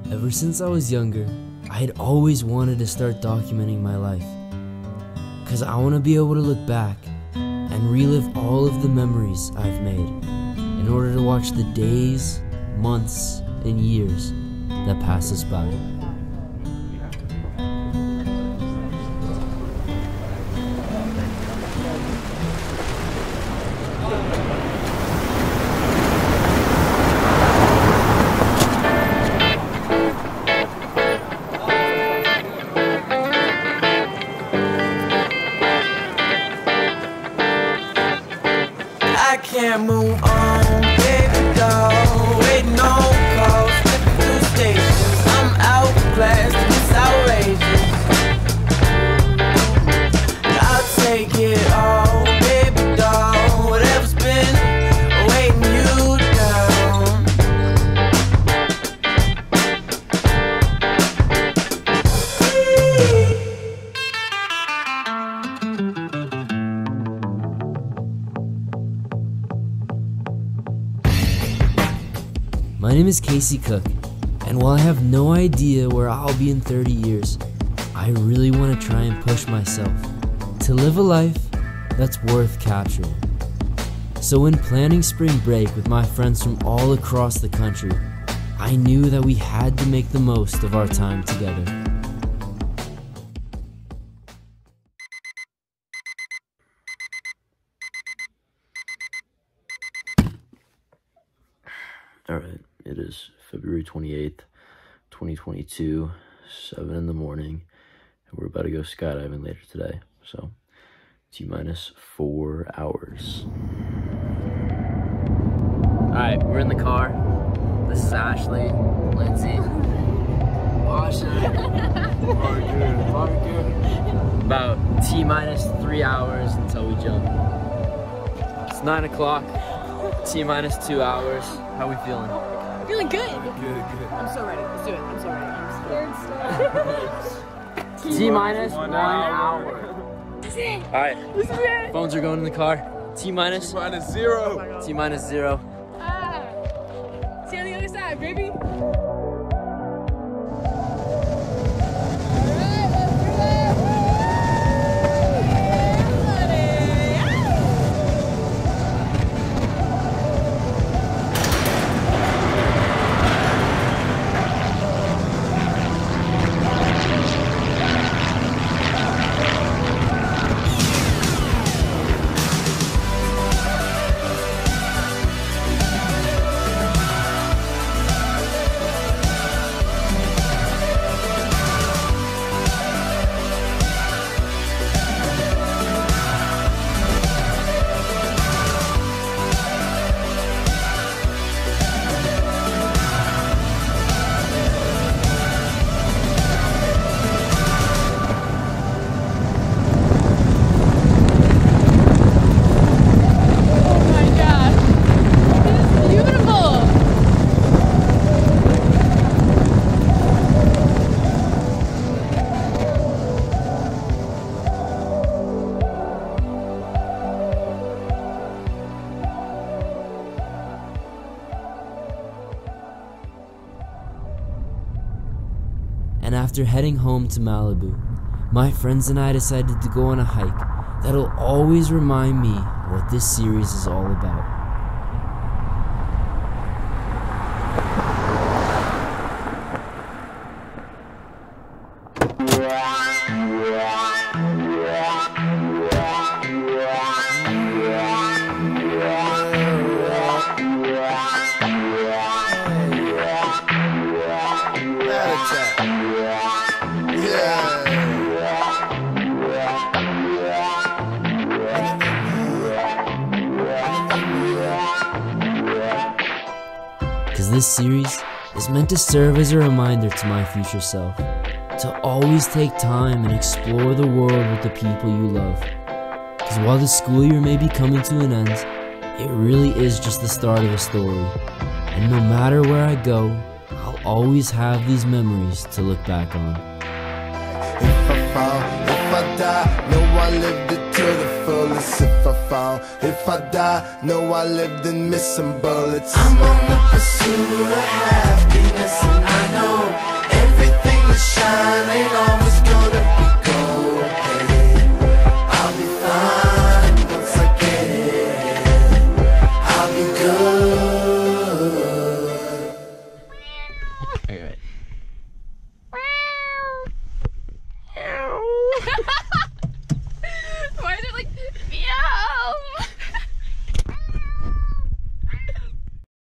Ever since I was younger, I had always wanted to start documenting my life. Cause I want to be able to look back and relive all of the memories I've made in order to watch the days, months, and years that pass us by. I can't move on, baby doll. Waiting on calls, flipping through stations. I'm outclassed, it's outrageous. I'll take it all, baby doll. Whatever's been weighing you down. My name is Casey Cook, and while I have no idea where I'll be in 30 years, I really want to try and push myself to live a life that's worth capturing. So when planning spring break with my friends from all across the country, I knew that we had to make the most of our time together. Alright, it is February 28th, 2022, 7 in the morning, and we're about to go skydiving later today, so T-minus 4 hours. Alright, we're in the car. This is Ashley, Lindsay, Asha, Parker. About T-minus 3 hours until we jump. It's 9 o'clock, T-minus 2 hours. How we feeling? Feeling good. Good. I'm so ready. Let's do it. I'm so ready. I'm scared. T-minus 1 hour. This is it. Alright, This is it. phones are going in the car. T-minus T-minus 0. T-minus 0. Ah. See you on the other side, baby. And after heading home to Malibu, my friends and I decided to go on a hike that'll always remind me what this series is all about. Because this series is meant to serve as a reminder to my future self to always take time and explore the world with the people you love. Because while the school year may be coming to an end, it really is just the start of a story. And no matter where I go, I'll always have these memories to look back on. If I fall, if I die, know I lived it to the fullest. If I fall, if I die, know I lived and missed some bullets. I'm on the